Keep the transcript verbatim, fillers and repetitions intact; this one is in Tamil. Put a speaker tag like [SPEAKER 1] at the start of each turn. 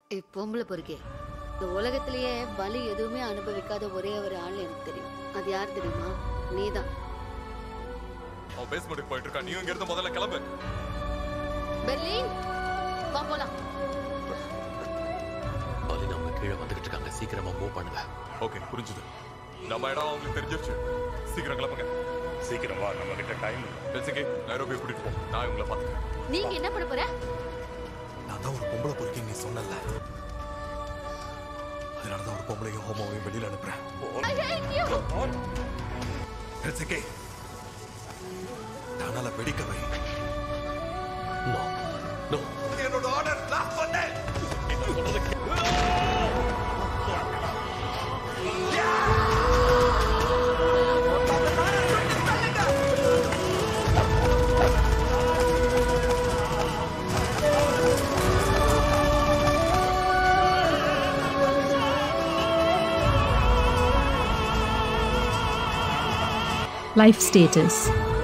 [SPEAKER 1] ஏ பொம்பளை பொறுக்கே, இந்த உலகத்திலேயே வலி எதுவுமே அனுபவிக்காத ஒரே ஒரு ஆள் எனக்கு தெரியும். அது யார் தெரியுமா? நீதான்.
[SPEAKER 2] அவன் பேஸ்மெண்ட்டுக்கு போயிட்டு இருக்கா. நீ இங்க இருந்து முதல்ல கிளம்பு.
[SPEAKER 1] பெர்லின், வா போலாம்.
[SPEAKER 3] பாலி நம்ம கீழே வந்துகிட்டு இருக்காங்க. சீக்கிரமா மூவ் பண்ணுங்க.
[SPEAKER 2] ஓகே, புரிஞ்சுது. நம்ம இடம் அவங்களுக்கு தெரிஞ்சிருச்சு. சீக்கிரம் கிளம்புங்க.
[SPEAKER 4] சீக்கிரம் வா, நம்ம கிட்ட டைம் இல்லை.
[SPEAKER 2] பெல்சிங்கி, நைரோபி கூட்டிட்டு போ. நான் இவங்களை பார்த்துக்கிறேன்.
[SPEAKER 1] நீங்க என்ன பண்ண போற?
[SPEAKER 5] நான் தான் ஒரு பொம்பளை பொறுக்கி நீ சொன்னல, அதனாலதான் ஒரு பொம்பளையும் ஹோமோவையும் வெளியில அனுப்புறேன். பெல்சிங்கி, தன்னால வெடிக்க வை.
[SPEAKER 3] நோ நோ,
[SPEAKER 5] என்னோட ஆர்டர் லாக் பண்ணு.
[SPEAKER 6] Life status.